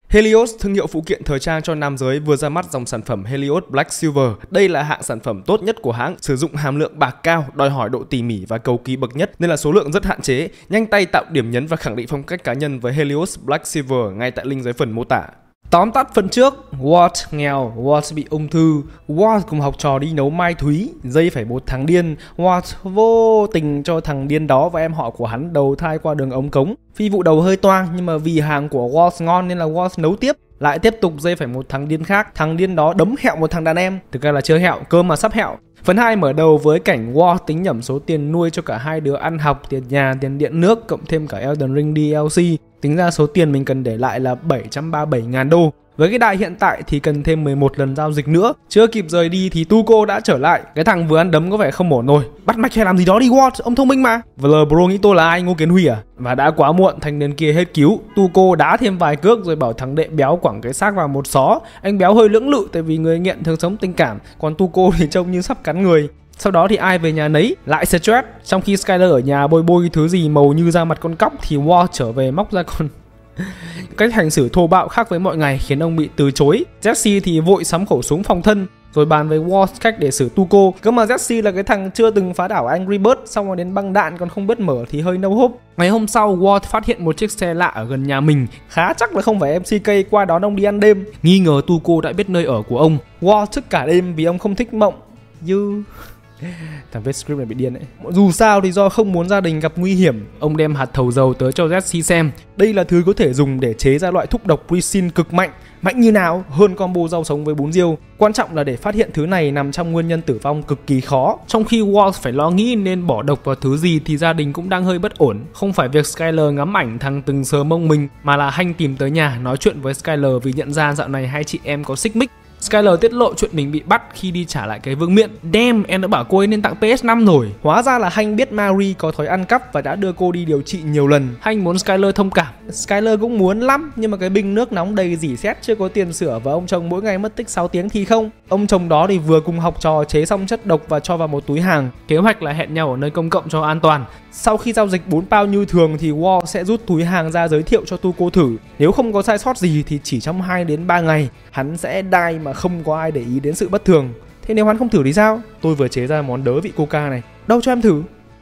Helios, thương hiệu phụ kiện thời trang cho nam giới, vừa ra mắt dòng sản phẩm Helios Black Silver. Đây là hạng sản phẩm tốt nhất của hãng, sử dụng hàm lượng bạc cao, đòi hỏi độ tỉ mỉ và cầu kỳ bậc nhất nên là số lượng rất hạn chế. Nhanh tay tạo điểm nhấn và khẳng định phong cách cá nhân với Helios Black Silver ngay tại link dưới phần mô tả. Tóm tắt phần trước, Walt nghèo, Walt bị ung thư, Walt cùng học trò đi nấu mai thúy, dây phải một thằng điên, Walt vô tình cho thằng điên đó và em họ của hắn đầu thai qua đường ống cống. Phi vụ đầu hơi toang nhưng mà vì hàng của Walt ngon nên là Walt nấu tiếp, lại tiếp tục dây phải một thằng điên khác, thằng điên đó đấm hẹo một thằng đàn em, thực ra là chưa hẹo, cơm mà sắp hẹo. Phần 2 mở đầu với cảnh Walt tính nhẩm số tiền nuôi cho cả hai đứa ăn học, tiền nhà, tiền điện nước, cộng thêm cả Elden Ring DLC. Tính ra số tiền mình cần để lại là 737.000 đô. Với cái đài hiện tại thì cần thêm 11 lần giao dịch nữa. Chưa kịp rời đi thì Tuco đã trở lại. Cái thằng vừa ăn đấm có vẻ không ổn rồi. Bắt mạch hay làm gì đó đi Walt, ông thông minh mà. Vờ bro nghĩ tôi là ai, Ngô Kiến Huy à? Và đã quá muộn, thanh niên kia hết cứu. Tuco đá thêm vài cước rồi bảo thằng đệ béo quẳng cái xác vào một xó. Anh béo hơi lưỡng lự tại vì người nghiện thường sống tình cảm, còn Tuco thì trông như sắp cắn người. Sau đó thì ai về nhà nấy, lại stress. Trong khi Skyler ở nhà bôi bôi thứ gì màu như da mặt con cóc thì Walt trở về móc ra con cách hành xử thô bạo khác với mọi ngày khiến ông bị từ chối. Jesse thì vội sắm khẩu súng phòng thân rồi bàn với Walt cách để xử Tuco. Cơ mà Jesse là cái thằng chưa từng phá đảo Angry Birds, xong rồi đến băng đạn còn không biết mở thì hơi nâu hốp. Ngày hôm sau Walt phát hiện một chiếc xe lạ ở gần nhà mình, khá chắc là không phải MCK qua đón ông đi ăn đêm. Nghi ngờ Tuco đã biết nơi ở của ông. Walt thức cả đêm vì ông không thích mộng thằng viết script này bị điên đấy. Dù sao thì do không muốn gia đình gặp nguy hiểm, ông đem hạt thầu dầu tới cho Jesse xem. Đây là thứ có thể dùng để chế ra loại thuốc độc Prisin cực mạnh. Mạnh như nào? Hơn combo rau sống với bún riêu. Quan trọng là để phát hiện thứ này nằm trong nguyên nhân tử vong cực kỳ khó. Trong khi Walt phải lo nghĩ nên bỏ độc vào thứ gì thì gia đình cũng đang hơi bất ổn. Không phải việc Skyler ngắm ảnh thằng từng sờ mông mình, mà là Hank tìm tới nhà nói chuyện với Skyler vì nhận ra dạo này hai chị em có xích mích. Skyler tiết lộ chuyện mình bị bắt khi đi trả lại cái vương miện. Damn, em đã bảo cô ấy nên tặng PS5 rồi. Hóa ra là Hank biết Mary có thói ăn cắp và đã đưa cô đi điều trị nhiều lần. Hank muốn Skyler thông cảm. Skyler cũng muốn lắm, nhưng mà cái bình nước nóng đầy rỉ sét chưa có tiền sửa và ông chồng mỗi ngày mất tích 6 tiếng thì không. Ông chồng đó thì vừa cùng học trò chế xong chất độc và cho vào một túi hàng. Kế hoạch là hẹn nhau ở nơi công cộng cho an toàn. Sau khi giao dịch 4 pound như thường thì Walt sẽ rút túi hàng ra giới thiệu cho Tuco thử. Nếu không có sai sót gì thì chỉ trong 2 đến 3 ngày hắn sẽ die mà không có ai để ý đến sự bất thường. Thế nếu hắn không thử thì sao? Tôi vừa chế ra món đớ vị coca này, đâu cho em thử.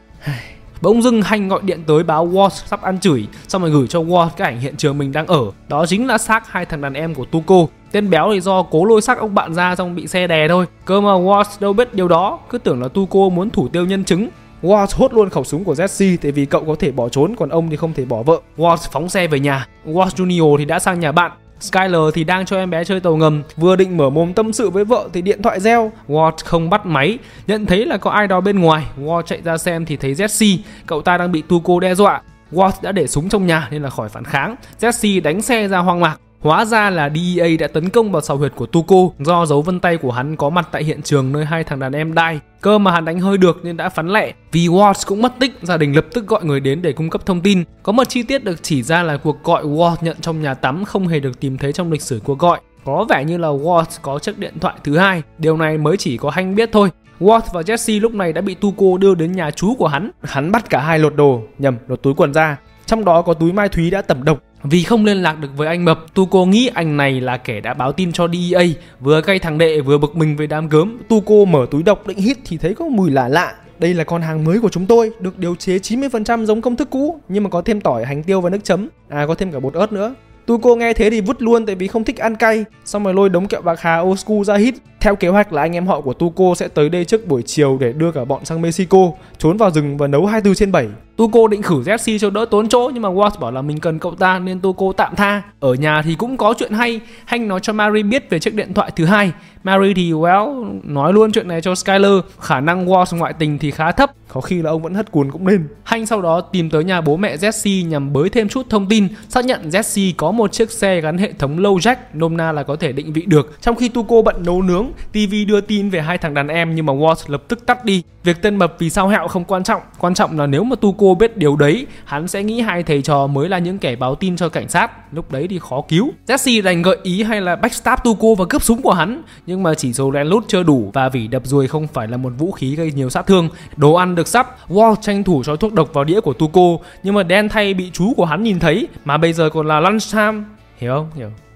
Bỗng dưng Hank gọi điện tới báo Walt sắp ăn chửi, xong rồi gửi cho Walt cái ảnh hiện trường mình đang ở. Đó chính là xác hai thằng đàn em của Tuco. Tên béo thì do cố lôi xác ông bạn ra xong bị xe đè thôi. Cơ mà Walt đâu biết điều đó, cứ tưởng là Tuco muốn thủ tiêu nhân chứng. Walt hốt luôn khẩu súng của Jesse tại vì cậu có thể bỏ trốn còn ông thì không thể bỏ vợ. Walt phóng xe về nhà. Walt Junior thì đã sang nhà bạn. Skyler thì đang cho em bé chơi tàu ngầm, vừa định mở mồm tâm sự với vợ thì điện thoại reo. Walt không bắt máy, nhận thấy là có ai đó bên ngoài. Walt chạy ra xem thì thấy Jesse, cậu ta đang bị Tuco đe dọa. Walt đã để súng trong nhà nên là khỏi phản kháng. Jesse đánh xe ra hoang mạc. Hóa ra là DEA đã tấn công vào sào huyệt của Tuco do dấu vân tay của hắn có mặt tại hiện trường nơi hai thằng đàn em die. Cơ mà hắn đánh hơi được nên đã phắn lẹ. Vì Walt cũng mất tích, gia đình lập tức gọi người đến để cung cấp thông tin. Có một chi tiết được chỉ ra là cuộc gọi Walt nhận trong nhà tắm không hề được tìm thấy trong lịch sử cuộc gọi. Có vẻ như là Walt có chiếc điện thoại thứ hai. Điều này mới chỉ có Hank biết thôi. Walt và Jesse lúc này đã bị Tuco đưa đến nhà chú của hắn. Hắn bắt cả hai lột đồ, lột túi quần ra. Trong đó có túi mai thúy đã tẩm độc. Vì không liên lạc được với anh Mập, Tuco nghĩ anh này là kẻ đã báo tin cho DEA. Vừa cay thằng đệ vừa bực mình với đám gớm, Tuco mở túi độc định hít thì thấy có mùi lạ lạ. Đây là con hàng mới của chúng tôi, được điều chế 90% giống công thức cũ, nhưng mà có thêm tỏi, hành tiêu và nước chấm. À, có thêm cả bột ớt nữa. Tuco nghe thế thì vứt luôn tại vì không thích ăn cay. Xong rồi lôi đống kẹo bạc hà old school ra hít. Theo kế hoạch là anh em họ của Tuco sẽ tới đây trước buổi chiều để đưa cả bọn sang Mexico, trốn vào rừng và nấu 24/7. Tuco định khử Jesse cho đỡ tốn chỗ nhưng mà Walt bảo là mình cần cậu ta nên Tuco tạm tha. Ở nhà thì cũng có chuyện hay. Hank nói cho Mary biết về chiếc điện thoại thứ hai. Mary thì nói luôn chuyện này cho Skyler. Khả năng Walt ngoại tình thì khá thấp, có khi là ông vẫn hất cùn cũng nên. Hank sau đó tìm tới nhà bố mẹ Jesse nhằm bới thêm chút thông tin, xác nhận Jesse có một chiếc xe gắn hệ thống low jack, nôm na là có thể định vị được. Trong khi Tuco bận nấu nướng, TV đưa tin về hai thằng đàn em nhưng mà Walt lập tức tắt đi. Việc tên Mập vì sao hẹo không quan trọng, quan trọng là nếu mà Tuco biết điều đấy, hắn sẽ nghĩ hai thầy trò mới là những kẻ báo tin cho cảnh sát, lúc đấy thì khó cứu. Jesse đành gợi ý hay là backstab Tuco và cướp súng của hắn, nhưng mà chỉ số lén lút chưa đủ và vỉ đập ruồi không phải là một vũ khí gây nhiều sát thương. Đồ ăn được sắp, Walt tranh thủ cho thuốc độc vào đĩa của Tuco, nhưng mà đen thay bị chú của hắn nhìn thấy, mà bây giờ còn là lunchtime, hiểu không? Hiểu.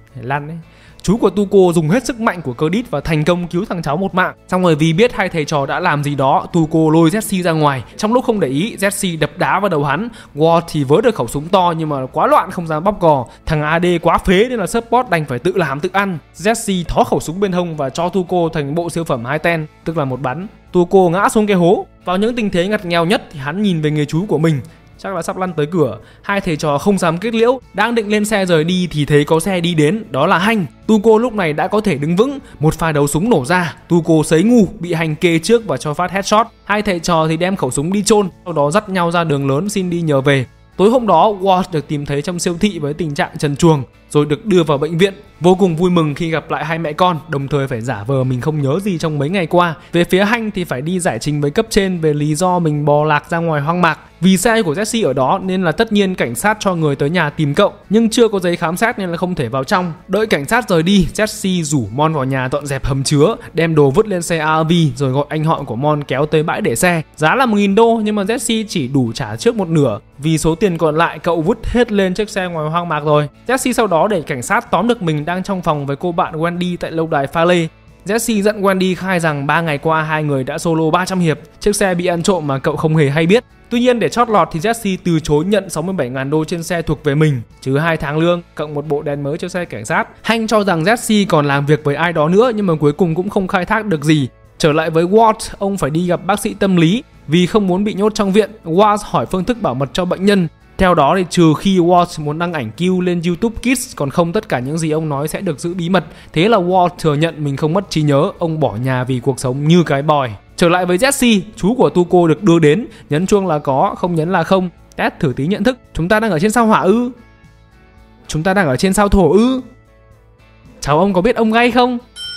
Lăn đấy. Chú của Tuco dùng hết sức mạnh của Credit và thành công cứu thằng cháu một mạng. Xong rồi vì biết hai thầy trò đã làm gì đó, Tuco lôi Jesse ra ngoài. Trong lúc không để ý, Jesse đập đá vào đầu hắn. Ward thì vớ được khẩu súng to nhưng mà quá loạn không dám bóp cò. Thằng AD quá phế nên là support đành phải tự làm tự ăn. Jesse thó khẩu súng bên hông và cho Tuco thành bộ siêu phẩm 2 ten, tức là một bắn. Tuco ngã xuống cái hố. Vào những tình thế ngặt nghèo nhất thì hắn nhìn về người chú của mình, chắc là sắp lăn tới cửa. Hai thầy trò không dám kết liễu, đang định lên xe rời đi thì thấy có xe đi đến, đó là Hanh. Tuco lúc này đã có thể đứng vững, một pha đấu súng nổ ra, Tuco sấy ngu, bị Hanh kê trước và cho phát headshot. Hai thầy trò thì đem khẩu súng đi chôn, sau đó dắt nhau ra đường lớn xin đi nhờ về. Tối hôm đó, Ward được tìm thấy trong siêu thị với tình trạng trần truồng, rồi được đưa vào bệnh viện. Vô cùng vui mừng khi gặp lại hai mẹ con, đồng thời phải giả vờ mình không nhớ gì trong mấy ngày qua. Về phía Hanh thì phải đi giải trình với cấp trên về lý do mình bò lạc ra ngoài hoang mạc. Vì xe của Jesse ở đó nên là tất nhiên cảnh sát cho người tới nhà tìm cậu, nhưng chưa có giấy khám xét nên là không thể vào trong. Đợi cảnh sát rời đi, Jesse rủ Mon vào nhà dọn dẹp hầm chứa, đem đồ vứt lên xe ARV rồi gọi anh họ của Mon kéo tới bãi để xe. Giá là 1.000 đô nhưng mà Jesse chỉ đủ trả trước một nửa, vì số tiền còn lại cậu vứt hết lên chiếc xe ngoài hoang mạc rồi. Jesse sau đó để cảnh sát tóm được mình đang trong phòng với cô bạn Wendy tại lâu đài pha lê. Jesse dẫn Wendy khai rằng 3 ngày qua hai người đã solo 300 hiệp, chiếc xe bị ăn trộm mà cậu không hề hay biết. Tuy nhiên để chót lọt thì Jesse từ chối nhận 67.000 đô trên xe thuộc về mình, trừ 2 tháng lương, cộng một bộ đèn mới cho xe cảnh sát. Hanh cho rằng Jesse còn làm việc với ai đó nữa nhưng mà cuối cùng cũng không khai thác được gì. Trở lại với Ward, ông phải đi gặp bác sĩ tâm lý vì không muốn bị nhốt trong viện. Ward hỏi phương thức bảo mật cho bệnh nhân. Theo đó thì trừ khi Ward muốn đăng ảnh Q lên YouTube Kids, còn không tất cả những gì ông nói sẽ được giữ bí mật. Thế là Ward thừa nhận mình không mất trí nhớ, ông bỏ nhà vì cuộc sống như cái bòi. Trở lại với Jesse, chú của Tuco được đưa đến, nhấn chuông là có, không nhấn là không. Test thử tí nhận thức. Chúng ta đang ở trên sao hỏa ư? Chúng ta đang ở trên sao thổ ư? Cháu ông có biết ông gay không?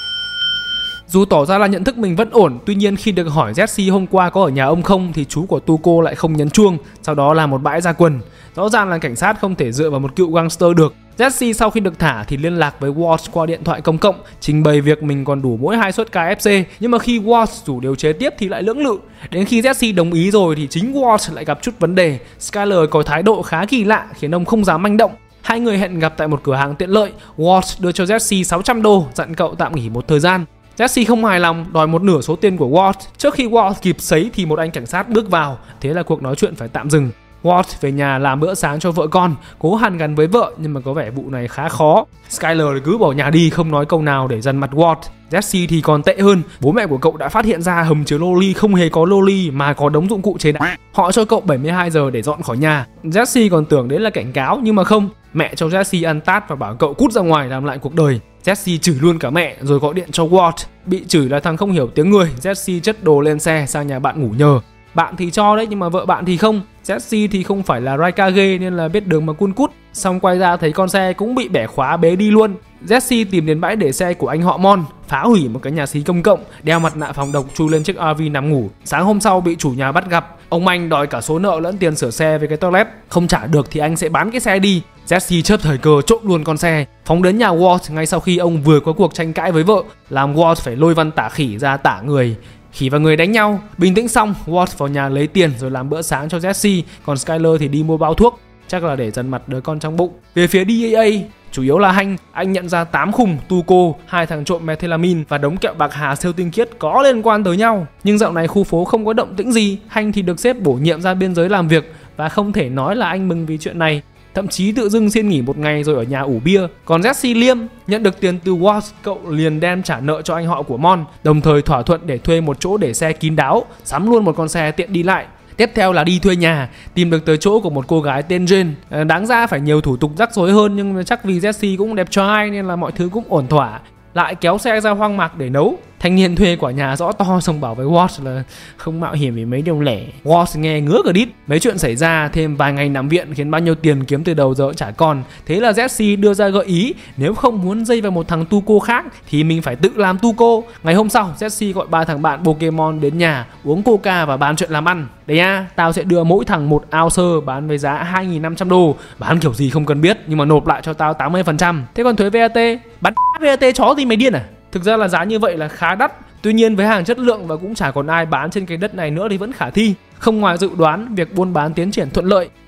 Dù tỏ ra là nhận thức mình vẫn ổn, tuy nhiên khi được hỏi Jesse hôm qua có ở nhà ông không thì chú của Tuco lại không nhấn chuông, sau đó là một bãi ra quần. Rõ ràng là cảnh sát không thể dựa vào một cựu gangster được. Jesse sau khi được thả thì liên lạc với Ward qua điện thoại công cộng, trình bày việc mình còn đủ mỗi 2 suất KFC, nhưng mà khi Ward rủ điều chế tiếp thì lại lưỡng lự. Đến khi Jesse đồng ý rồi thì chính Ward lại gặp chút vấn đề. Skyler có thái độ khá kỳ lạ khiến ông không dám manh động. Hai người hẹn gặp tại một cửa hàng tiện lợi. Ward đưa cho Jesse 600 đô, dặn cậu tạm nghỉ một thời gian. Jesse không hài lòng, đòi một nửa số tiền của Ward. Trước khi Ward kịp sấy thì một anh cảnh sát bước vào, thế là cuộc nói chuyện phải tạm dừng. Ward về nhà làm bữa sáng cho vợ con, cố hàn gắn với vợ nhưng mà có vẻ vụ này khá khó. Skyler cứ bỏ nhà đi không nói câu nào để dằn mặt Ward. Jesse thì còn tệ hơn, bố mẹ của cậu đã phát hiện ra hầm chứa loli không hề có loli mà có đống dụng cụ chế đạn. Họ cho cậu 72 giờ để dọn khỏi nhà. Jesse còn tưởng đấy là cảnh cáo nhưng mà không, mẹ cho Jesse ăn tát và bảo cậu cút ra ngoài làm lại cuộc đời. Jesse chửi luôn cả mẹ rồi gọi điện cho Ward. Bị chửi là thằng không hiểu tiếng người, Jesse chất đồ lên xe sang nhà bạn ngủ nhờ. Bạn thì cho đấy nhưng mà vợ bạn thì không. Jesse thì không phải là Raikage nên là biết đường mà cun cút. Xong quay ra thấy con xe cũng bị bẻ khóa bế đi luôn. Jesse tìm đến bãi để xe của anh họ Mon, phá hủy một cái nhà xí công cộng, đeo mặt nạ phòng độc chui lên chiếc RV nằm ngủ. Sáng hôm sau bị chủ nhà bắt gặp. Ông anh đòi cả số nợ lẫn tiền sửa xe với cái toilet. Không trả được thì anh sẽ bán cái xe đi. Jesse chớp thời cơ trộm luôn con xe, phóng đến nhà Ward ngay sau khi ông vừa có cuộc tranh cãi với vợ, làm Ward phải lôi văn tả khỉ ra tả người. Khỉ và người đánh nhau. Bình tĩnh xong, Ward vào nhà lấy tiền rồi làm bữa sáng cho Jesse, còn Skyler thì đi mua bao thuốc, chắc là để dần mặt đứa con trong bụng. Về phía DEA, chủ yếu là Hanh, anh nhận ra 8 khùng, Tuco, 2 thằng trộm methylamine và đống kẹo bạc hà siêu tinh khiết có liên quan tới nhau. Nhưng dạo này khu phố không có động tĩnh gì, Hanh thì được sếp bổ nhiệm ra biên giới làm việc và không thể nói là anh mừng vì chuyện này. Thậm chí tự dưng xin nghỉ một ngày rồi ở nhà ủ bia. Còn Jesse liêm, nhận được tiền từ Ward, cậu liền đem trả nợ cho anh họ của Mon, đồng thời thỏa thuận để thuê một chỗ để xe kín đáo, sắm luôn một con xe tiện đi lại. Tiếp theo là đi thuê nhà, tìm được tới chỗ của một cô gái tên Jane. Đáng ra phải nhiều thủ tục rắc rối hơn nhưng chắc vì Jesse cũng đẹp trai nên là mọi thứ cũng ổn thỏa. Lại kéo xe ra hoang mạc để nấu. Thanh niên thuê quả nhà rõ to xong bảo với Ward là không mạo hiểm vì mấy đồng lẻ. Ward nghe ngứa cả đít. Mấy chuyện xảy ra, thêm vài ngày nằm viện khiến bao nhiêu tiền kiếm từ đầu giờ chả còn. Thế là Jesse đưa ra gợi ý, nếu không muốn dây vào một thằng Tuco khác thì mình phải tự làm Tuco. Ngày hôm sau, Jesse gọi 3 thằng bạn Pokemon đến nhà, uống coca và bàn chuyện làm ăn. Đấy nha, tao sẽ đưa mỗi thằng một ounce bán với giá 2.500 đô. Bán kiểu gì không cần biết nhưng mà nộp lại cho tao 80%. Thế còn thuế VAT? Bắt VAT chó gì mày điên à? Thực ra là giá như vậy là khá đắt. Tuy nhiên với hàng chất lượng và cũng chả còn ai bán trên cái đất này nữa thì vẫn khả thi. Không ngoài dự đoán, việc buôn bán tiến triển thuận lợi.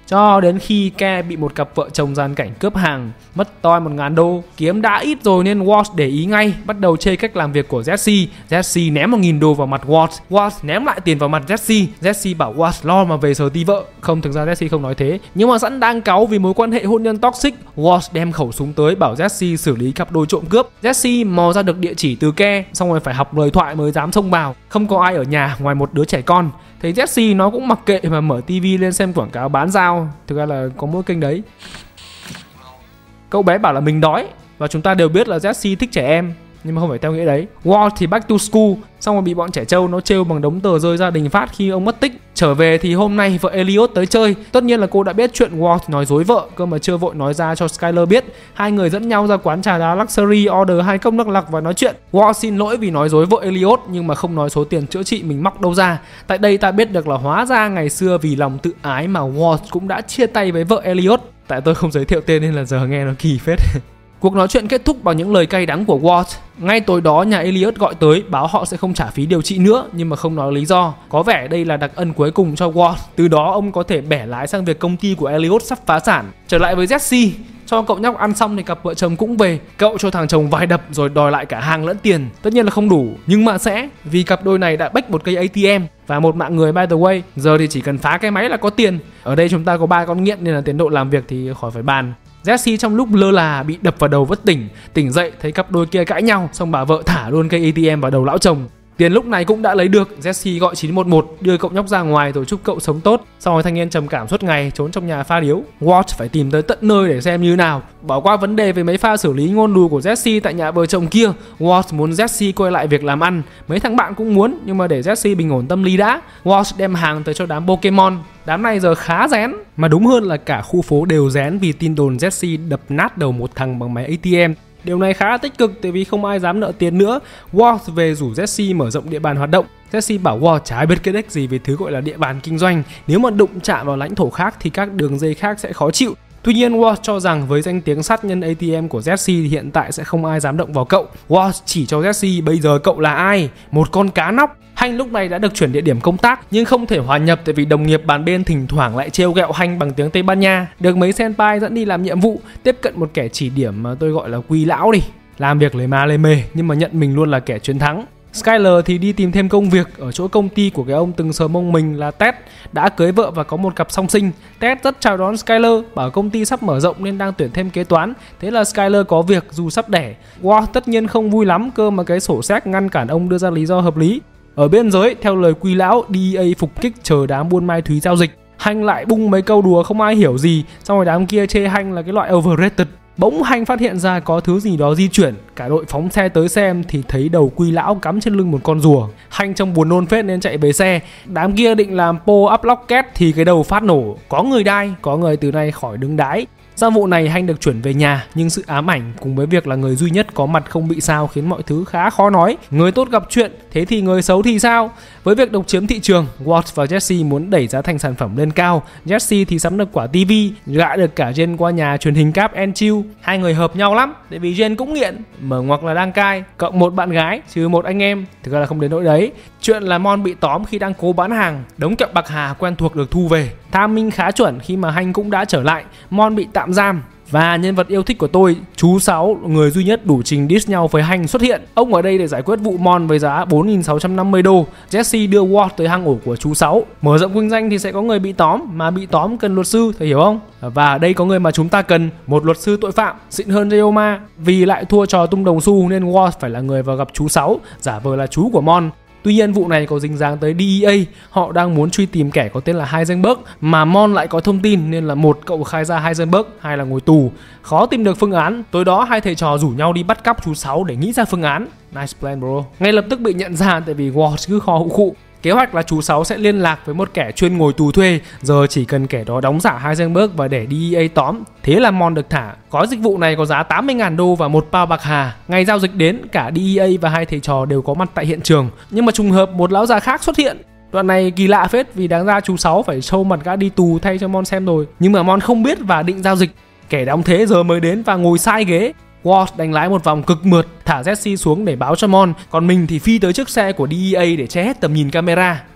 Cho đến khi Ke bị một cặp vợ chồng gian cảnh cướp hàng, mất toi 1.000 đô. Kiếm đã ít rồi nên Walt để ý ngay, bắt đầu chê cách làm việc của Jesse. Jesse ném 1.000 đô vào mặt Walt. Walt ném lại tiền vào mặt Jesse. Jesse bảo Walt lo mà về sờ ti vợ. Không, thực ra Jesse không nói thế. Nhưng mà sẵn đang cáu vì mối quan hệ hôn nhân toxic, Walt đem khẩu súng tới bảo Jesse xử lý cặp đôi trộm cướp. Jesse mò ra được địa chỉ từ Ke, xong rồi phải học lời thoại mới dám xông vào. Không có ai ở nhà ngoài một đứa trẻ con. Thấy Jesse nó cũng mặc kệ mà mở tivi lên xem quảng cáo bán dao. Thực ra là có mỗi kênh đấy. Cậu bé bảo là mình đói, và chúng ta đều biết là Jesse thích trẻ em, nhưng mà không phải theo nghĩa đấy. Walt thì back to school, xong rồi bị bọn trẻ trâu nó trêu bằng đống tờ rơi gia đình phát khi ông mất tích. Trở về thì hôm nay vợ Elliot tới chơi. Tất nhiên là cô đã biết chuyện Walt nói dối vợ, cơ mà chưa vội nói ra cho Skyler biết. Hai người dẫn nhau ra quán trà đá Luxury, order 2 cốc nước lọc và nói chuyện. Walt xin lỗi vì nói dối vợ Elliot, nhưng mà không nói số tiền chữa trị mình móc đâu ra. Tại đây ta biết được là hóa ra ngày xưa vì lòng tự ái mà Walt cũng đã chia tay với vợ Elliot. Tại tôi không giới thiệu tên nên là giờ nghe nó kỳ phết. Cuộc nói chuyện kết thúc bằng những lời cay đắng của Walt. Ngay tối đó nhà Elliot gọi tới báo họ sẽ không trả phí điều trị nữa, nhưng mà không nói lý do. Có vẻ đây là đặc ân cuối cùng cho Walt. Từ đó ông có thể bẻ lái sang việc công ty của Elliot sắp phá sản. Trở lại với Jesse, cho cậu nhóc ăn xong thì cặp vợ chồng cũng về. Cậu cho thằng chồng vài đập rồi đòi lại cả hàng lẫn tiền. Tất nhiên là không đủ, nhưng mà sẽ, vì cặp đôi này đã bách một cây ATM và một mạng người by the way. Giờ thì chỉ cần phá cái máy là có tiền. Ở đây chúng ta có 3 con nghiện nên là tiến độ làm việc thì khỏi phải bàn. Jesse trong lúc lơ là bị đập vào đầu bất tỉnh. Tỉnh dậy thấy cặp đôi kia cãi nhau, xong bà vợ thả luôn cây ATM vào đầu lão chồng. Tiền lúc này cũng đã lấy được. Jesse gọi 911 đưa cậu nhóc ra ngoài rồi chúc cậu sống tốt. Sau rồi thanh niên trầm cảm suốt ngày trốn trong nhà pha điếu. Walt phải tìm tới tận nơi để xem như nào. Bỏ qua vấn đề về mấy pha xử lý ngôn lù của Jesse tại nhà vợ chồng kia, Walt muốn Jesse quay lại việc làm ăn. Mấy thằng bạn cũng muốn, nhưng mà để Jesse bình ổn tâm lý đã. Walt đem hàng tới cho đám Pokemon. Đám này giờ khá rén, mà đúng hơn là cả khu phố đều rén vì tin đồn Jesse đập nát đầu một thằng bằng máy ATM. Điều này khá tích cực tại vì không ai dám nợ tiền nữa. Walt về rủ Jesse mở rộng địa bàn hoạt động. Jesse bảo Walt chả biết cái đếch gì về thứ gọi là địa bàn kinh doanh. Nếu mà đụng chạm vào lãnh thổ khác thì các đường dây khác sẽ khó chịu. Tuy nhiên Walt cho rằng với danh tiếng sát nhân ATM của Jesse thì hiện tại sẽ không ai dám động vào cậu. Walt chỉ cho Jesse bây giờ cậu là ai? Một con cá nóc. Hank lúc này đã được chuyển địa điểm công tác nhưng không thể hòa nhập tại vì đồng nghiệp bàn bên thỉnh thoảng lại trêu ghẹo Hank bằng tiếng Tây Ban Nha. Được mấy senpai dẫn đi làm nhiệm vụ, tiếp cận một kẻ chỉ điểm mà tôi gọi là Quy lão đi. Làm việc lề ma lề mề nhưng mà nhận mình luôn là kẻ chiến thắng. Skyler thì đi tìm thêm công việc ở chỗ công ty của cái ông từng sờ mông mình là Ted, đã cưới vợ và có một cặp song sinh. Ted rất chào đón Skyler, bảo công ty sắp mở rộng nên đang tuyển thêm kế toán. Thế là Skyler có việc dù sắp đẻ. Wow, tất nhiên không vui lắm, cơ mà cái sổ séc ngăn cản ông đưa ra lý do hợp lý. Ở biên giới, theo lời Quy lão, DEA phục kích chờ đám buôn ma túy giao dịch. Hank lại bung mấy câu đùa không ai hiểu gì, xong rồi đám kia chê Hank là cái loại overrated. Bỗng Hank phát hiện ra có thứ gì đó di chuyển. Cả đội phóng xe tới xem thì thấy đầu Quy lão cắm trên lưng một con rùa. Hank trông buồn nôn phết nên chạy về xe. Đám kia định làm pull up rocket thì cái đầu phát nổ. Có người đai, có người từ nay khỏi đứng đái. Sau vụ này Hank được chuyển về nhà, nhưng sự ám ảnh cùng với việc là người duy nhất có mặt không bị sao khiến mọi thứ khá khó nói. Người tốt gặp chuyện, thế thì người xấu thì sao? Với việc độc chiếm thị trường, Walt và Jesse muốn đẩy giá thành sản phẩm lên cao. Jesse thì sắm được quả TV, gạ được cả Jen qua nhà truyền hình cáp and chill. Hai người hợp nhau lắm, tại vì Jen cũng nghiện, mở ngoặc là đang cai, cộng một bạn gái trừ một anh em. Thực ra là không đến nỗi đấy. Chuyện là Mon bị tóm khi đang cố bán hàng, đống kẹo bạc hà quen thuộc được thu về. Timing khá chuẩn khi mà Hank cũng đã trở lại. Mon bị tạm giam. Và nhân vật yêu thích của tôi, chú Sáu, người duy nhất đủ trình diss nhau với Hank xuất hiện. Ông ở đây để giải quyết vụ Mon với giá 4.650 đô. Jesse đưa Walt tới hang ổ của chú Sáu. Mở rộng kinh doanh thì sẽ có người bị tóm, mà bị tóm cần luật sư, thầy hiểu không? Và ở đây có người mà chúng ta cần, một luật sư tội phạm, xịn hơn Ryoma. Vì lại thua trò tung đồng xu nên Walt phải là người vào gặp chú Sáu, giả vờ là chú của Mon. Tuy nhiên vụ này có dính dáng tới DEA, họ đang muốn truy tìm kẻ có tên là Heisenberg, mà Mon lại có thông tin nên là một cậu khai ra Heisenberg, hai là ngồi tù. Khó tìm được phương án, tối đó hai thầy trò rủ nhau đi bắt cóc chú Sáu để nghĩ ra phương án. Nice plan bro. Ngay lập tức bị nhận ra tại vì Walt cứ kho hụ khụ. Kế hoạch là chú Sáu sẽ liên lạc với một kẻ chuyên ngồi tù thuê, giờ chỉ cần kẻ đó đóng giả Heisenberg và để DEA tóm. Thế là Mon được thả. Gói dịch vụ này có giá 80.000 đô và một bao bạc hà. Ngày giao dịch đến, cả DEA và hai thầy trò đều có mặt tại hiện trường. Nhưng mà trùng hợp một lão già khác xuất hiện. Đoạn này kỳ lạ phết vì đáng ra chú Sáu phải show mặt gã đi tù thay cho Mon xem rồi. Nhưng mà Mon không biết và định giao dịch. Kẻ đóng thế giờ mới đến và ngồi sai ghế. Walt đánh lái một vòng cực mượt, thả Jesse xuống để báo cho Mon, còn mình thì phi tới chiếc xe của DEA để che hết tầm nhìn camera.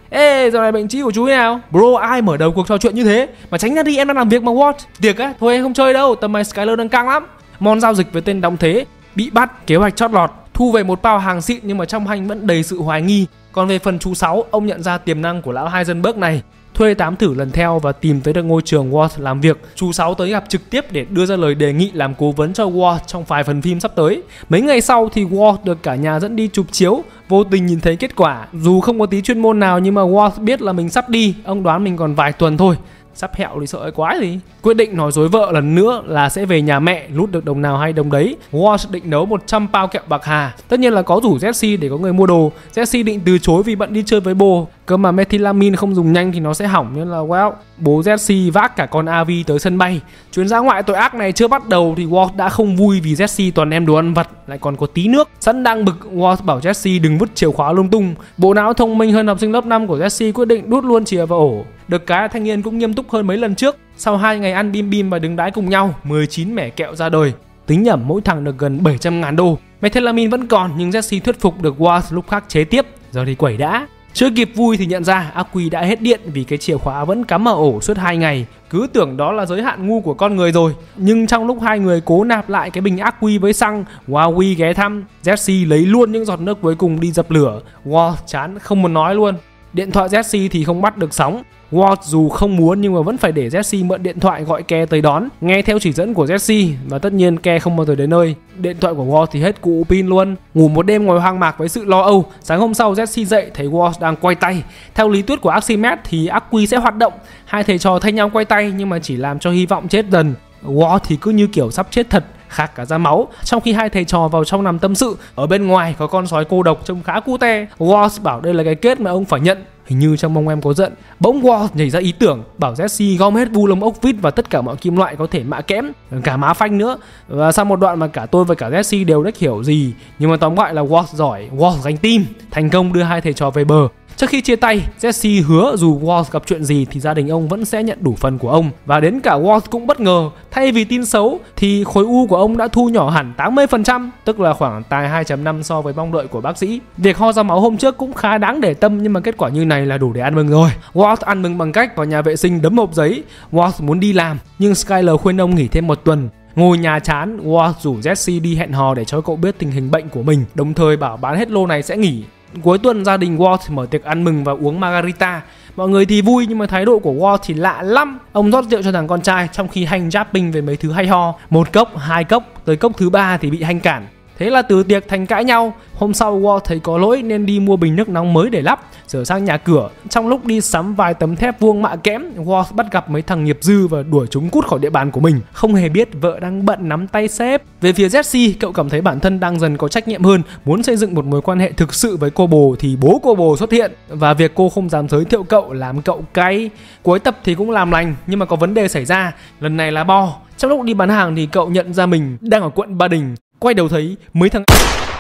Ê, giờ này bệnh trĩ của chú thế nào? Bro, ai mở đầu cuộc trò chuyện như thế? Mà tránh ra đi, em đang làm việc mà what? Tiệc á? Thôi em không chơi đâu, tầm này Skyler đang căng lắm. Mon giao dịch với tên đóng thế, bị bắt, kế hoạch chót lọt, thu về một bao hàng xịn nhưng mà trong hành vẫn đầy sự hoài nghi. Còn về phần chú Sáu, ông nhận ra tiềm năng của lão Heisenberg này, thuê Tám thử lần theo và tìm tới được ngôi trường Walt làm việc. Chú Sáu tới gặp trực tiếp để đưa ra lời đề nghị làm cố vấn cho Walt trong vài phần phim sắp tới. Mấy ngày sau thì Walt được cả nhà dẫn đi chụp chiếu, vô tình nhìn thấy kết quả. Dù không có tí chuyên môn nào nhưng mà Walt biết là mình sắp đi, ông đoán mình còn vài tuần thôi. Sắp hẹo thì sợ quái gì. Quyết định nói dối vợ lần nữa là sẽ về nhà mẹ, lút được đồng nào hay đồng đấy. Walt định nấu 100 bao kẹo bạc hà. Tất nhiên là có rủ Jesse để có người mua đồ. Jesse định từ chối vì bận đi chơi với bồ. Cơ mà methylamine không dùng nhanh thì nó sẽ hỏng, nên là well, bố Jesse vác cả con Avi tới sân bay. Chuyến dã ngoại tội ác này chưa bắt đầu thì Walt đã không vui vì Jesse toàn đem đồ ăn vặt, lại còn có tí nước. Sẵn đang bực, Walt bảo Jesse đừng vứt chìa khóa lung tung. Bộ não thông minh hơn học sinh lớp 5 của Jesse quyết định đút luôn chìa vào ổ. Được cái thanh niên cũng nghiêm túc hơn mấy lần trước. Sau 2 ngày ăn bim bim và đứng đái cùng nhau, 19 mẻ kẹo ra đời. Tính nhẩm mỗi thằng được gần 700.000 đô. Methylamine vẫn còn nhưng Jesse thuyết phục được Walt lúc khác chế tiếp. Giờ thì quẩy đã. Chưa kịp vui thì nhận ra ác quy đã hết điện vì cái chìa khóa vẫn cắm ở ổ suốt 2 ngày. Cứ tưởng đó là giới hạn ngu của con người rồi. Nhưng trong lúc hai người cố nạp lại cái bình ác quy với xăng, Wowie ghé thăm. Jesse lấy luôn những giọt nước cuối cùng đi dập lửa. Walt chán không muốn nói luôn. Điện thoại Jesse thì không bắt được sóng. Walt dù không muốn nhưng mà vẫn phải để Jesse mượn điện thoại gọi Ke tới đón, nghe theo chỉ dẫn của Jesse, và tất nhiên Ke không bao giờ đến nơi. Điện thoại của Walt thì hết cụ pin luôn. Ngủ một đêm ngoài hoang mạc với sự lo âu. Sáng hôm sau Jesse dậy thấy Walt đang quay tay. Theo lý thuyết của Archimedes thì ác quy sẽ hoạt động. Hai thầy trò thay nhau quay tay nhưng mà chỉ làm cho hy vọng chết dần. Walt thì cứ như kiểu sắp chết thật, khạc cả ra máu. Trong khi hai thầy trò vào trong nằm tâm sự, ở bên ngoài có con sói cô độc trông khá cute. Walt bảo đây là cái kết mà ông phải nhận. Hình như trong mong em có giận. Bỗng Walt nhảy ra ý tưởng bảo Jesse gom hết bu lông ốc vít và tất cả mọi kim loại có thể mạ kẽm, cả má phanh nữa. Và sau một đoạn mà cả tôi và cả Jesse đều đếch hiểu gì, nhưng mà tóm lại là Walt giỏi, Walt gánh team, thành công đưa hai thầy trò về bờ. Trước khi chia tay, Jesse hứa dù Walt gặp chuyện gì thì gia đình ông vẫn sẽ nhận đủ phần của ông. Và đến cả Walt cũng bất ngờ, thay vì tin xấu thì khối u của ông đã thu nhỏ hẳn 80%, tức là khoảng tài 2.5 so với mong đợi của bác sĩ. Việc ho ra máu hôm trước cũng khá đáng để tâm, nhưng mà kết quả như này là đủ để ăn mừng rồi. Walt ăn mừng bằng cách vào nhà vệ sinh đấm hộp giấy. Walt muốn đi làm, nhưng Skyler khuyên ông nghỉ thêm một tuần. Ngồi nhà chán, Walt rủ Jesse đi hẹn hò để cho cậu biết tình hình bệnh của mình, đồng thời bảo bán hết lô này sẽ nghỉ. Cuối tuần gia đình Walt mở tiệc ăn mừng và uống margarita. Mọi người thì vui nhưng mà thái độ của Walt thì lạ lắm. Ông rót rượu cho thằng con trai trong khi Hank japping về mấy thứ hay ho. 1 cốc, 2 cốc, tới cốc thứ 3 thì bị Hank cản. Thế là từ tiệc thành cãi nhau. Hôm sau Walt thấy có lỗi nên đi mua bình nước nóng mới để lắp, sửa sang nhà cửa. Trong lúc đi sắm vài tấm thép vuông mạ kẽm, Walt bắt gặp mấy thằng nghiệp dư và đuổi chúng cút khỏi địa bàn của mình. Không hề biết vợ đang bận nắm tay sếp. Về phía Jesse, cậu cảm thấy bản thân đang dần có trách nhiệm hơn, muốn xây dựng một mối quan hệ thực sự với cô bồ thì bố cô bồ xuất hiện. Và việc cô không dám giới thiệu cậu làm cậu cay. Cuối tập thì cũng làm lành nhưng mà có vấn đề xảy ra. Lần này là Bo. Trong lúc đi bán hàng thì cậu nhận ra mình đang ở quận Ba Đình. Quay đầu thấy mấy thằng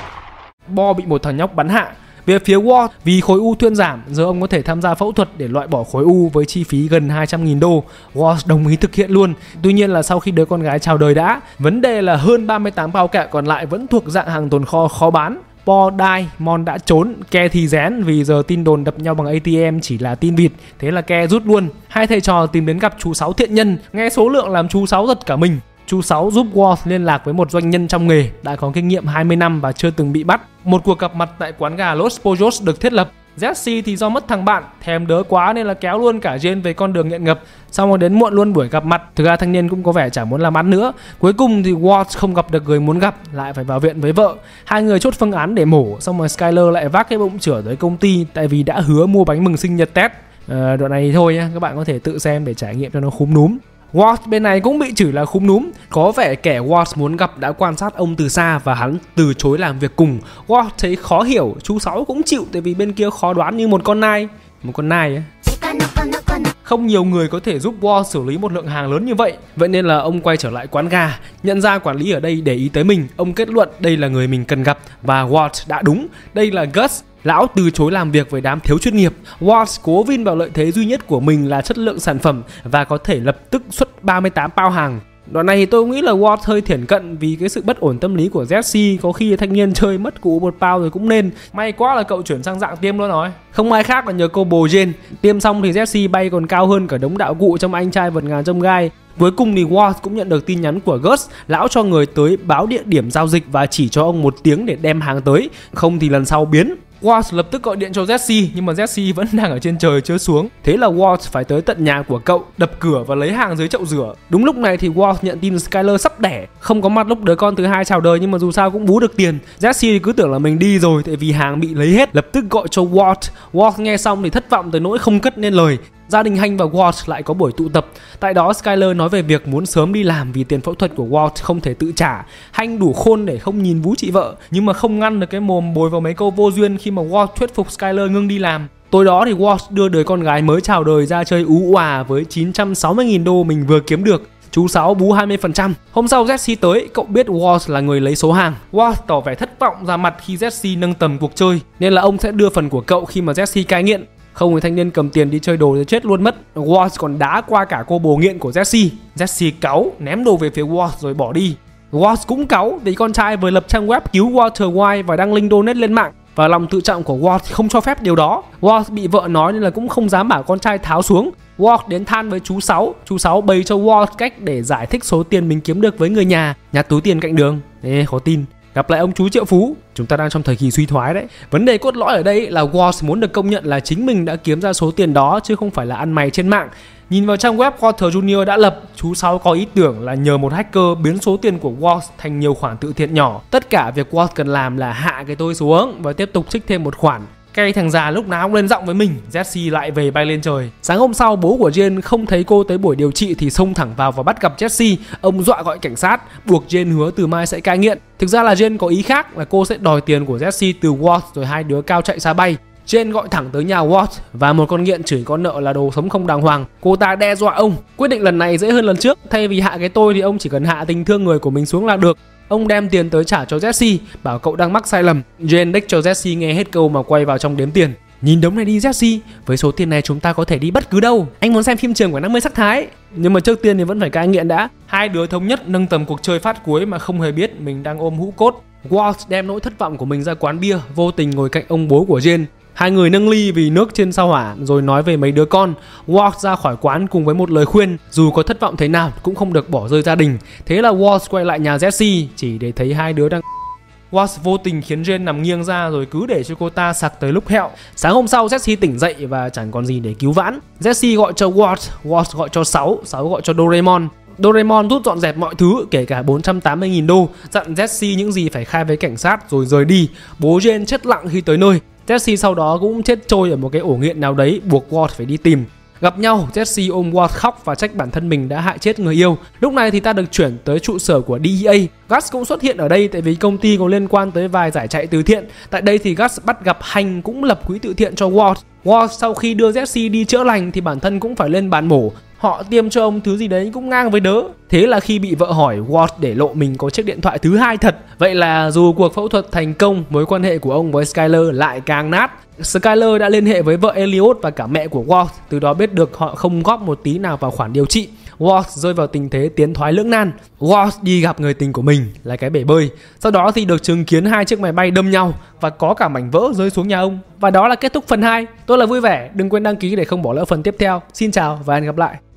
Bo bị một thằng nhóc bắn hạ. Về phía Walt, vì khối u thuyên giảm, giờ ông có thể tham gia phẫu thuật để loại bỏ khối u với chi phí gần 200.000 đô. Walt đồng ý thực hiện luôn. Tuy nhiên là sau khi đứa con gái chào đời đã. Vấn đề là hơn 38 bao kẹo còn lại vẫn thuộc dạng hàng tồn kho khó bán. Bo die, Mon đã trốn, Ke thì rén vì giờ tin đồn đập nhau bằng ATM chỉ là tin vịt. Thế là Ke rút luôn. Hai thầy trò tìm đến gặp chú Sáu thiện nhân. Nghe số lượng làm chú Sáu giật cả mình. Chú Sáu giúp Walt liên lạc với một doanh nhân trong nghề đã có kinh nghiệm 20 năm và chưa từng bị bắt. Một cuộc gặp mặt tại quán gà Los Pollos được thiết lập. Jesse thì do mất thằng bạn, thèm đớ quá nên là kéo luôn cả Jane về con đường nghiện ngập. Xong rồi đến muộn luôn buổi gặp mặt. Thực ra thanh niên cũng có vẻ chẳng muốn làm ăn nữa. Cuối cùng thì Walt không gặp được người muốn gặp, lại phải vào viện với vợ. Hai người chốt phương án để mổ. Xong rồi Skyler lại vác cái bụng chửa tới công ty tại vì đã hứa mua bánh mừng sinh nhật Tết. Đoạn này thôi nhá, các bạn có thể tự xem để trải nghiệm cho nó khúm núm. Walt bên này cũng bị chửi là khúm núm. Có vẻ kẻ Walt muốn gặp đã quan sát ông từ xa và hắn từ chối làm việc cùng. Walt thấy khó hiểu, chú Sáu cũng chịu tại vì bên kia khó đoán như một con nai. Một con nai ấy. Không nhiều người có thể giúp Walt xử lý một lượng hàng lớn như vậy. Vậy nên là ông quay trở lại quán gà. Nhận ra quản lý ở đây để ý tới mình, ông kết luận đây là người mình cần gặp. Và Walt đã đúng, đây là Gus. Lão từ chối làm việc với đám thiếu chuyên nghiệp. Walt cố vin vào lợi thế duy nhất của mình là chất lượng sản phẩm và có thể lập tức xuất 38 bao hàng. Đoạn này thì tôi nghĩ là Ward hơi thiển cận vì cái sự bất ổn tâm lý của Jesse, có khi thanh niên chơi mất cụ một bao rồi cũng nên. May quá là cậu chuyển sang dạng tiêm luôn rồi. Không ai khác là nhờ cô bồ Jane. Tiêm xong thì Jesse bay còn cao hơn cả đống đạo cụ trong Anh trai vượt ngàn chông gai. Cuối cùng thì Ward cũng nhận được tin nhắn của Gus, lão cho người tới báo địa điểm giao dịch và chỉ cho ông 1 tiếng để đem hàng tới, không thì lần sau biến. Ward lập tức gọi điện cho Jesse, nhưng mà Jesse vẫn đang ở trên trời chưa xuống. Thế là Ward phải tới tận nhà của cậu, đập cửa và lấy hàng dưới chậu rửa. Đúng lúc này thì Ward nhận tin Skyler sắp đẻ, không có mặt lúc đứa con thứ hai chào đời, nhưng mà dù sao cũng bú được tiền. Jesse thì cứ tưởng là mình đi rồi tại vì hàng bị lấy hết, lập tức gọi cho Ward. Ward nghe xong thì thất vọng tới nỗi không cất nên lời. Gia đình Hank và Ward lại có buổi tụ tập. Tại đó Skyler nói về việc muốn sớm đi làm vì tiền phẫu thuật của Ward không thể tự trả. Hank đủ khôn để không nhìn vú chị vợ, nhưng mà không ngăn được cái mồm bồi vào mấy câu vô duyên khi mà Ward thuyết phục Skyler ngưng đi làm. Tối đó thì Ward đưa đứa con gái mới chào đời ra chơi ú òa với 960.000 đô mình vừa kiếm được. Chú Sáu bú 20%. Hôm sau Jesse tới, cậu biết Ward là người lấy số hàng. Ward tỏ vẻ thất vọng ra mặt khi Jesse nâng tầm cuộc chơi, nên là ông sẽ đưa phần của cậu khi mà Jesse cai nghiện. Không thì thanh niên cầm tiền đi chơi đồ rồi chết luôn mất. Ward còn đá qua cả cô bồ nghiện của Jesse. Jesse cáu, ném đồ về phía Ward rồi bỏ đi. Ward cũng cáu vì con trai vừa lập trang web cứu Walter White và đăng link donate lên mạng. Và lòng tự trọng của Ward không cho phép điều đó. Ward bị vợ nói nên là cũng không dám bảo con trai tháo xuống. Ward đến than với chú Sáu. Chú Sáu bày cho Ward cách để giải thích số tiền mình kiếm được với người nhà túi tiền cạnh đường. Ê, khó tin. Gặp lại ông chú triệu phú. Chúng ta đang trong thời kỳ suy thoái đấy. Vấn đề cốt lõi ở đây là Ward muốn được công nhận là chính mình đã kiếm ra số tiền đó, chứ không phải là ăn mày trên mạng. Nhìn vào trang web Walter Jr. đã lập, chú Sáu có ý tưởng là nhờ một hacker biến số tiền của Ward thành nhiều khoản tự thiện nhỏ. Tất cả việc Ward cần làm là hạ cái tôi xuống và tiếp tục trích thêm một khoản. Cái thằng già lúc nào cũng lên giọng với mình. Jesse lại về bay lên trời. Sáng hôm sau, bố của Jane không thấy cô tới buổi điều trị thì xông thẳng vào và bắt gặp Jesse. Ông dọa gọi cảnh sát, buộc Jane hứa từ mai sẽ cai nghiện. Thực ra là Jane có ý khác, là cô sẽ đòi tiền của Jesse từ Ward rồi hai đứa cao chạy xa bay. Jane gọi thẳng tới nhà Ward và một con nghiện chửi con nợ là đồ sống không đàng hoàng. Cô ta đe dọa ông. Quyết định lần này dễ hơn lần trước. Thay vì hạ cái tôi thì ông chỉ cần hạ tình thương người của mình xuống là được. Ông đem tiền tới trả cho Jesse, bảo cậu đang mắc sai lầm. Jane đích cho Jesse nghe hết câu mà quay vào trong đếm tiền. Nhìn đống này đi Jesse, với số tiền này chúng ta có thể đi bất cứ đâu. Anh muốn xem phim Trường của 50 sắc thái. Nhưng mà trước tiên thì vẫn phải cai nghiện đã. Hai đứa thống nhất nâng tầm cuộc chơi phát cuối mà không hề biết mình đang ôm hũ cốt. Ward đem nỗi thất vọng của mình ra quán bia, vô tình ngồi cạnh ông bố của Jane. Hai người nâng ly vì nước trên sao hỏa rồi nói về mấy đứa con. Ward ra khỏi quán cùng với một lời khuyên, dù có thất vọng thế nào cũng không được bỏ rơi gia đình. Thế là Ward quay lại nhà Jesse chỉ để thấy hai đứa đang... Ward vô tình khiến Jane nằm nghiêng ra rồi cứ để cho cô ta sặc tới lúc hẹo. Sáng hôm sau Jesse tỉnh dậy và chẳng còn gì để cứu vãn. Jesse gọi cho Ward, Ward gọi cho Sáu gọi cho Doraemon. Doraemon rút dọn dẹp mọi thứ kể cả 480.000 đô, dặn Jesse những gì phải khai với cảnh sát rồi rời đi. Bố Jane chết lặng khi tới nơi. Jesse sau đó cũng chết trôi ở một cái ổ nghiện nào đấy, buộc Ward phải đi tìm. Gặp nhau, Jesse ôm Ward khóc và trách bản thân mình đã hại chết người yêu. Lúc này thì ta được chuyển tới trụ sở của DEA. Gus cũng xuất hiện ở đây tại vì công ty có liên quan tới vài giải chạy từ thiện. Tại đây thì Gus bắt gặp Hank cũng lập quỹ từ thiện cho Ward. Ward sau khi đưa Jesse đi chữa lành thì bản thân cũng phải lên bàn mổ. Họ tiêm cho ông thứ gì đấy cũng ngang với đớ. Thế là khi bị vợ hỏi, Ward để lộ mình có chiếc điện thoại thứ hai thật. Vậy là dù cuộc phẫu thuật thành công, mối quan hệ của ông với Skyler lại càng nát. Skyler đã liên hệ với vợ Elliot và cả mẹ của Ward, từ đó biết được họ không góp một tí nào vào khoản điều trị. Ward rơi vào tình thế tiến thoái lưỡng nan. Ward đi gặp người tình của mình là cái bể bơi. Sau đó thì được chứng kiến hai chiếc máy bay đâm nhau và có cả mảnh vỡ rơi xuống nhà ông. Và đó là kết thúc phần 2. Tôi là Vui Vẻ, đừng quên đăng ký để không bỏ lỡ phần tiếp theo. Xin chào và hẹn gặp lại.